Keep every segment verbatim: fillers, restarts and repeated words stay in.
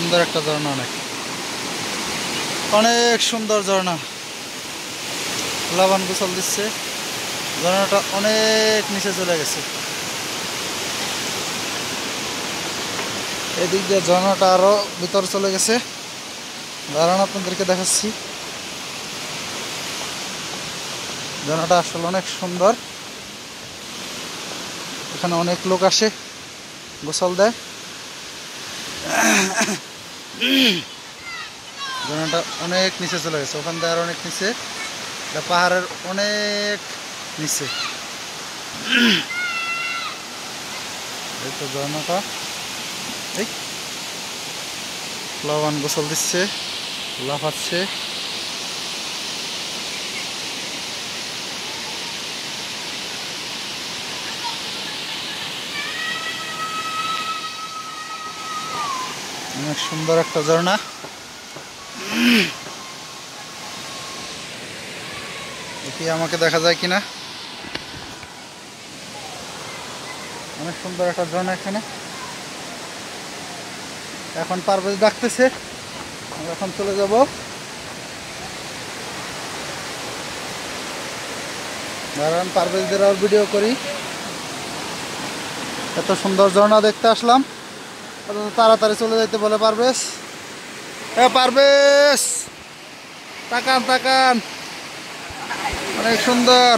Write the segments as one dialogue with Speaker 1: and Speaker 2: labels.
Speaker 1: সুন্দর একটা ঝর্ণা, অনেক অনেক সুন্দর ঝর্ণা। লাবান গোসল দিচ্ছে, ঝর্ণাটা অনেক নিচে চলে গেছে। এদিক দিয়ে ঝর্ণাটা আরো ভিতরে চলে গেছে। দাঁড়ান আপনাদেরকে দেখাচ্ছি। ঝর্ণাটা আসলে অনেক সুন্দর। এখানে অনেক লোক আসে, গোসল দেয়। ঝর্ণাটা অনেক নিচে চলে গেছে, ওখান থেকে আর অনেক নিচে, পাহাড়ের অনেক নিচে। এই তো ঝর্ণাটা, এই লাবান গোসল দিচ্ছে, লাফাচ্ছে। অনেক সুন্দর একটা ঝর্ণা। দেখি আমাকে দেখা যায় কিনা। অনেক সুন্দর একটা ঝর্ণা এখানে। এখন পারভেজ ডাকতেছে, আমরা এখন চলে যাব। দাঁড়ান পারভেজদের আর ভিডিও করি। এত সুন্দর ঝর্ণা দেখতে আসলাম, তাড়াতাড়ি চলে যাইতে বলে পারভেজ। এ পারভেজ, তাকান তাকান, অনেক সুন্দর।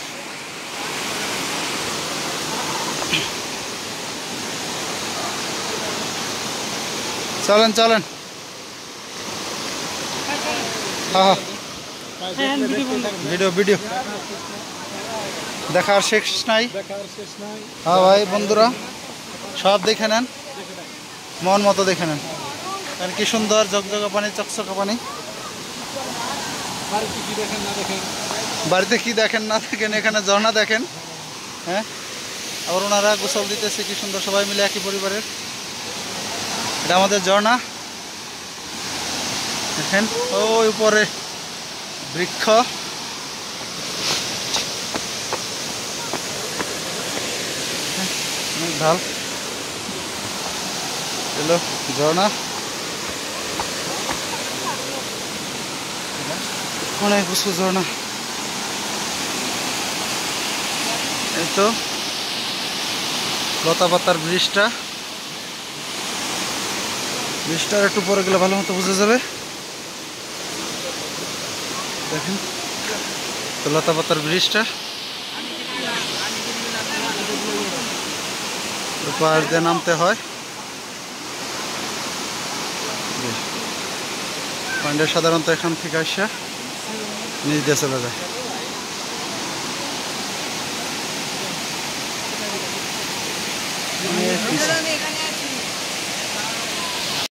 Speaker 1: চলেন চলেন। হ্যাঁ ভিডিও ভিডিও দেখার শেষ নাই। হ্যাঁ ভাই বন্ধুরা, সব দেখে নেন, মন মতো দেখে নেন। কারণ কি সুন্দর ঝকঝকা পানি, চকচকা পানি। বাড়িতে কি দেখেন না দেখেন, এখানে ঝর্ণা দেখেন। হ্যাঁ, আবার ওনারা গোসল দিতেছে কি সুন্দর, সবাই মিলে একই পরিবারের। এটা আমাদের ঝর্ণা দেখেন, ওই উপরে বৃক্ষ। ঢাল এলো ঝর্ণা, অনেক উঁচু ঝর্ণা। এই তো লতা পাতার ব্রিজটা, ব্রিজটার একটু পরে গেলে ভালো মতো বোঝা যাবে। দেখেন তো লতা পাতার ব্রিজটা, পাহাড় দিয়ে নামতে হয়। পয়েন্টে সাধারণত এখান থেকে আসা নিচ দিয়ে চলে যায়।